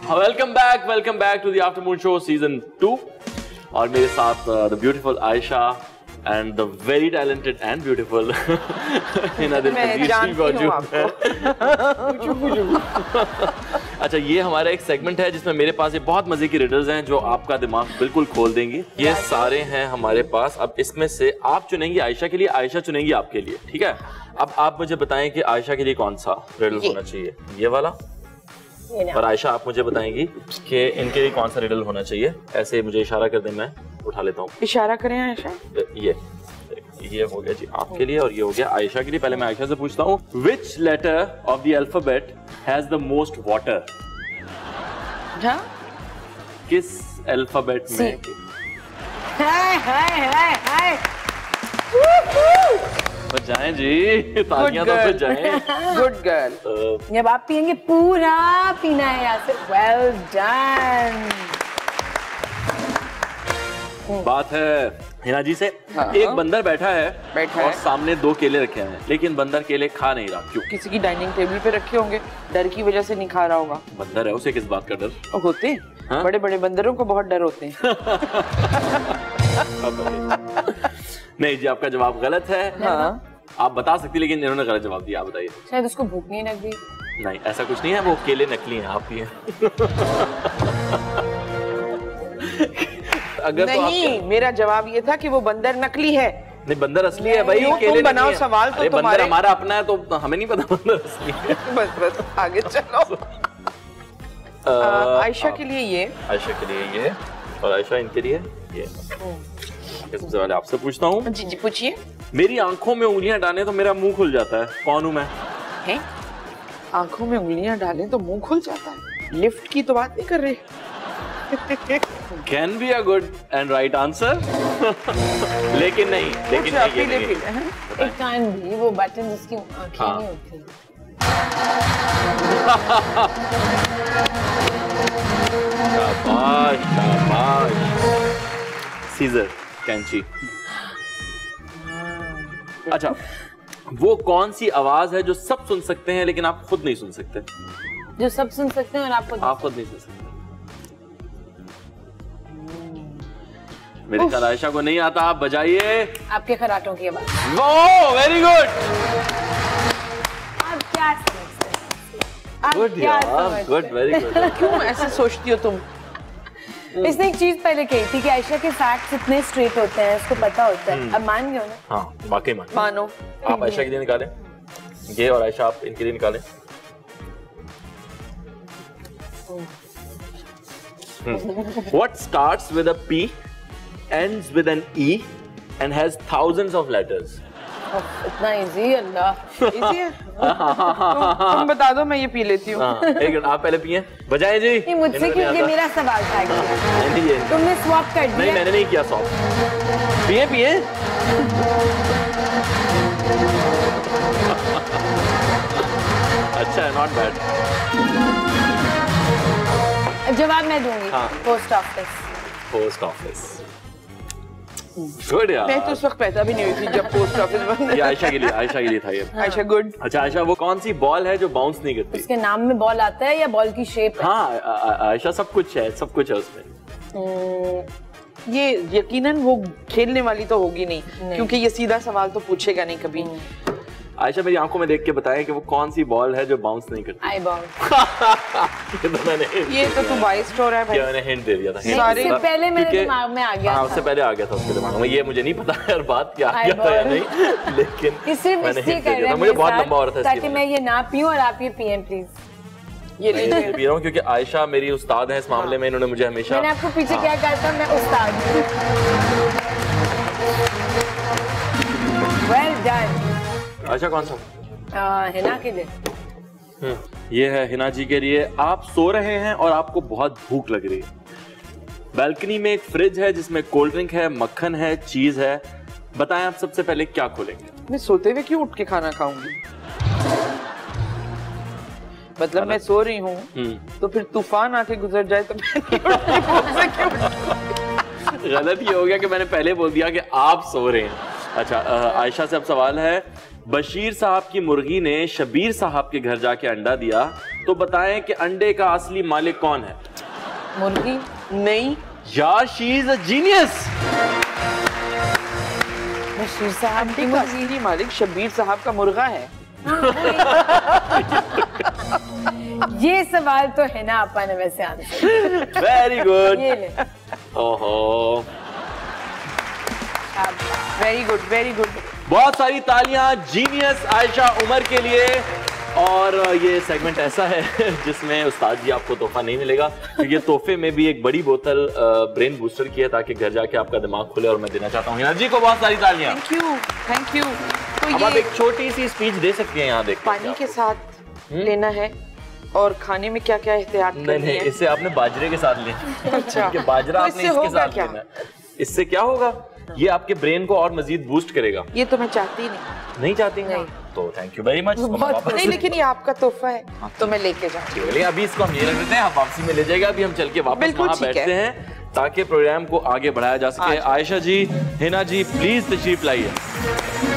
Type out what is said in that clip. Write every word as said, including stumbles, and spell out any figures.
Welcome back welcome back to the afternoon show season two और मेरे साथ the beautiful Ayesha and the very talented and beautiful Hina दिल मौजूद है। अच्छा, ये हमारा एक सेगमेंट है जिसमें मेरे पास ये बहुत मजे की रिडल्स हैं जो आपका दिमाग बिल्कुल खोल देंगी। ये सारे हैं हमारे पास। अब इसमें से आप चुनेंगी आयशा के लिए, आयशा चुनेंगी आपके लिए, ठीक है? अब आप मुझे बताएं कि आयशा के लिए कौन सा रिडल होना चाहिए, ये वाला, और आयशा आप मुझे बताएंगी कि इनके लिए कौन सा रिडल होना चाहिए। ऐसे मुझे इशारा कर दें, मैं उठा लेता हूँ। इशारा करें आयशा। ये ये हो गया जी आपके लिए और ये हो गया आयशा के लिए। पहले मैं आयशा से पूछता हूँ, which letter of the alphabet has the most water? किस अल्फाबेट में? हाय हाय हाय हाय, बजाएं जी, तालियां तो बजाएं। Good girl. जब आप पियेंगे पूरा पीना है यहाँ से। Well done. बात है हिना जी से। हाँ। एक बंदर बैठा है, बैठा और है। सामने दो केले रखे हैं, लेकिन बंदर केले खा नहीं रहा। क्यों? किसी की डाइनिंग टेबल पे रखे होंगे, डर की वजह से नहीं खा रहा होगा। बंदर है, उसे किस बात का डर? ओ, होते हैं। हाँ? बड़े बड़े बंदरों को बहुत डर होते हैं। नहीं जी, आपका जवाब गलत है। हाँ। आप बता सकती, लेकिन इन्होंने गलत जवाब दिया। आप बताइए। शायद उसको भूख नहीं लग रही। नहीं, ऐसा कुछ नहीं है, वो केले नकली हैं, आप पिए। अगर नहीं, तो मेरा जवाब ये था कि वो बंदर नकली है। नहीं, बंदर असली है भाई। केले तुम बनाओ सवाल तो तुम्हारे। बंदर हमारा अपना है तो हमें नहीं पता बंदर असली है। बस बस आगे चलो। आयशा के लिए ये, आयशा के लिए ये, और आयशा इनके लिए ये। सबसे पहले आपसे पूछता हूँ। जी जी पूछिए। मेरी आंखों में उंगलियां डालें तो मेरा मुंह खुल जाता है, कौन हूँ मैं? हैं? आंखों में उंगलियां डालें तो मुंह खुल जाता है? लिफ्ट की तो बात नहीं कर रहे। Can be a good and right answer. लेकिन नहीं, लेकिन नहीं, ये नहीं है। It can't be, वो बटन जिसकी आंखें नहीं होती। शाबाश शाबाश। सीजर, कैंची। अच्छा, वो कौन सी आवाज है जो सब सुन सकते हैं लेकिन आप खुद नहीं सुन सकते? जो सब सुन सकते हैं और आप खुद आप खुद नहीं सुन सकते। मेरे ख्याल आयशा को नहीं आता, आप बजाइए। आपके खराटों की आवाज। वो वेरी गुड। आप क्या समझते हैं? गुड यार, गुड, वेरी गुड। क्यों ऐसे सोचती हो तुम? इसने एक चीज पहले कही थी कि आयशा के फैक्ट्स इतने स्ट्रेट होते हैं, उसको पता होता है। अब मान गए हो ना? हाँ, वाकई मान मानो। आप आयशा के लिए निकालें ये, और आयशा आप इनके लिए निकालें। What starts with a P, ends with an E, and has thousands of letters? इतना इजी, अल्लाह। इजी है। तुम बता दो, मैं ये पी लेती हूँ। हाँ, एक मिनट, आप पहले पिए। बजाएं जी। ये मुझसे क्यों? ये मेरा सवाल था। नहीं, ये तुमने स्वैप कर दिया। नहीं, मैंने नहीं किया स्वैप। पिए पिए। अच्छा है, नॉट बैड। जवाब मैं दूंगी। हाँ। Post office. Post office. Good यार। मैं तो उस वक्त पैदा भी नहीं हुई थी जब पोस्ट ऑफिस बंद। ये आयशा के लिए, आयशा के लिए था ये। आयशा गुड। अच्छा आयशा, वो कौन सी बॉल है जो बाउंस नहीं करती? उसके नाम में बॉल आता है या बॉल की शेप है? हाँ आ- आ- आयशा, सब कुछ है, सब कुछ है उसमें। ये यकीनन वो खेलने वाली तो होगी नहीं, नहीं। क्योंकि ये सीधा सवाल तो पूछेगा नहीं कभी। आयशा, मेरी आंखों में देख के बताएं कि वो कौन सी बॉल है जो बाउंस नहीं करती? Eyeball. ये तो मैंने ये तो तू बाइस स्टोर है भाई। मैंने हिंट दे दिया था। सारे इससे पहले मेरे दिमाग में आ गया हाँ, था। उससे पहले आ गया था उसके दिमाग में। ये मुझे नहीं पता यार बात क्या आ गया था या नहीं, लेकिन सिर्फ मैंने इसलिए हिंट कर दे रहे दिया था। हैं मुझे बहुत लंबा हो रहा था ताकि मैं ये ना पीऊं और आप ये पिएं प्लीज। ये नहीं मैं पी रहा हूँ क्योंकि आयशा मेरी उस्ताद है इस मामले में। इन्होंने मुझे हमेशा, मैंने आपको पीछे क्या कहा था? मैं उस्ताद हूं। Well done. आयशा कौन सा? हिना के लिए। ये है हिना जी के लिए। आप सो रहे हैं और आपको बहुत भूख लग रही है। बालकनी में एक फ्रिज है जिसमें कोल्ड ड्रिंक है, मक्खन है, चीज है। बताएं आप सबसे पहले क्या खोलेंगे? मैं सोते हुए क्यों उठ के खाना खाऊंगी? मतलब मैं सो रही हूँ तो फिर तूफान आके गुजर जाए तो मैं नहीं उठती। गलत ये हो गया कि मैंने पहले बोल दिया कि आप सो रहे हैं। अच्छा, अ, आयशा से अब सवाल है, बशीर साहब की मुर्गी ने शबीर साहब के घर जाके अंडा दिया, तो बताएं कि अंडे का असली मालिक कौन है? मुर्गी नहीं, यार she is a genius. Bashir साहब की अंडे का मुर्गी। असली मालिक शबीर साहब का मुर्गा है। ये सवाल तो है ना आपा ने वैसे आंसर। Very good. ये ले। ओहो, वेरी गुड, वेरी गुड। बहुत सारी तालियां जीनियस आयशा उमर के लिए। और ये सेगमेंट ऐसा है जिसमें उस्ताद जी आपको तोहफा नहीं मिलेगा, क्योंकि तोहफे में भी एक बड़ी बोतल ब्रेन बूस्टर की है, ताकि घर जाके आपका दिमाग खुले। और मैं देना चाहता हूँ हिना जी को बहुत सारी तालियां। Thank you, thank you. तो अब आप ये एक छोटी सी स्पीच दे सकती हैं यहाँ देख पानी के साथ लेना है और खाने में क्या क्या एहतियात नहीं करनी नहीं, है? इससे आपने बाजरे के साथ लें। अच्छा, क्योंकि बाजरा तो आपने इससे इसके होगा साथ क्या? लेना है। इससे क्या होगा? ये आपके ब्रेन को और मजीद बूस्ट करेगा। ये तो मैं चाहती ही नहीं। नहीं चाहती? नहीं। तो थैंक यू वेरी मच। नहीं, लेकिन ये आपका तोहफा है तो मैं लेके जाऊंगी। चलिए अभी इसको हम ये रख देते हैं, आप वापसी में ले जाएगा। अभी हम चल के वापस बिल्कुल वहाँ ठीक बैठते है। हैं ताकि प्रोग्राम को आगे बढ़ाया जा सके। अच्छा। आयशा जी, हिना जी, प्लीज तशरीफ लाइए।